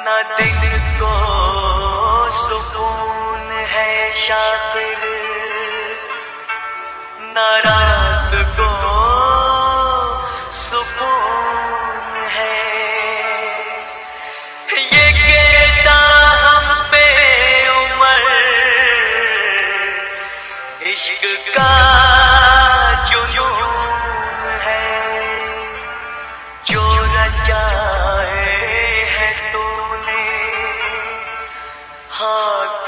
न दिन को सुकून है शाकिर, न रात को सुकून है। ये कैसा हम पे उम्र इश्क का जुनून है, जो रचाए है तूने हाथ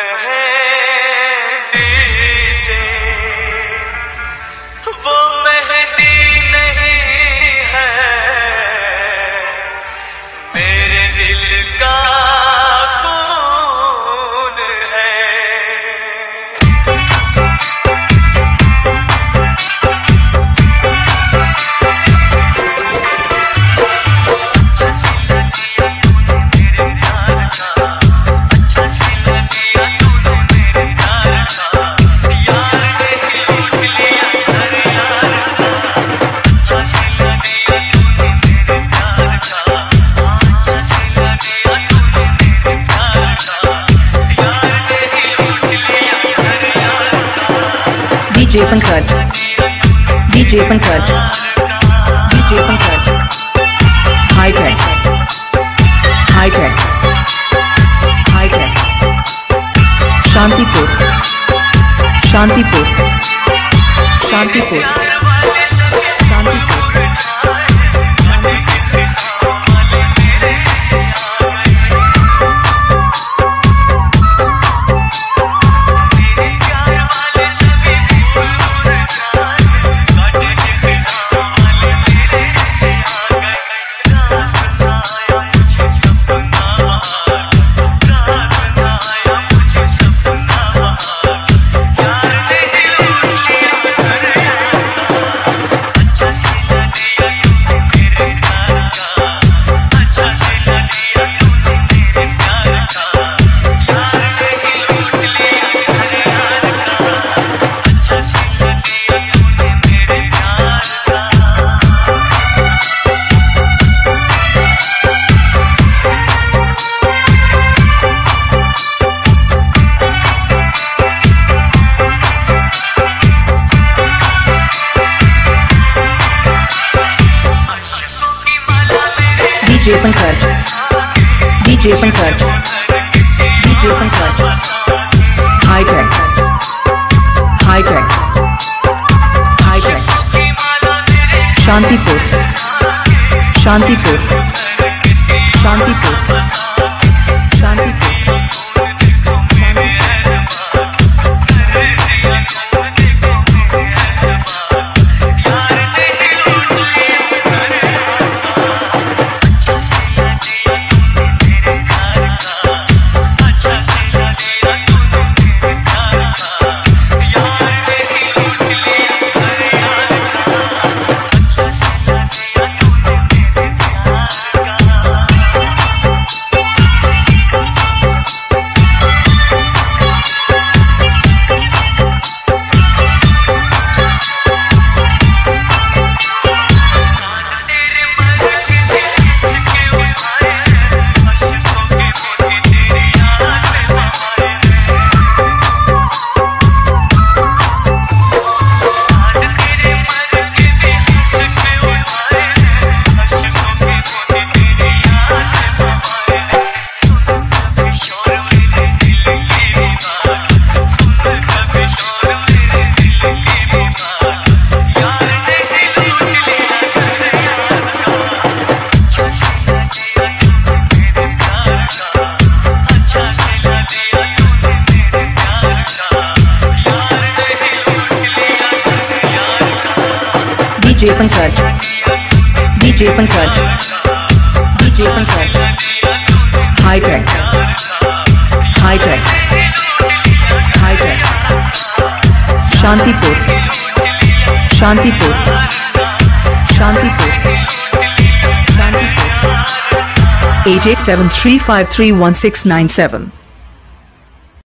मेहंदी से, वो मेहंदी नहीं है मेरे दिल का खून है। DJ Pankaj, DJ Pankaj, DJ Pankaj, high tech, high tech, high tech, Shantipur, Shantipur, Shantipur, Shantipur. DJ Pankaj, DJ Pankaj, DJ Pankaj, high tech, high tech, high tech, Shantipur, Shantipur, Shantipur, Shantipur. DJ Pankaj, DJ Pankaj, DJ Pankaj, high tech, high tech, high tech, Shantipur, Shantipur, Shantipur, Shantipur. 8873531697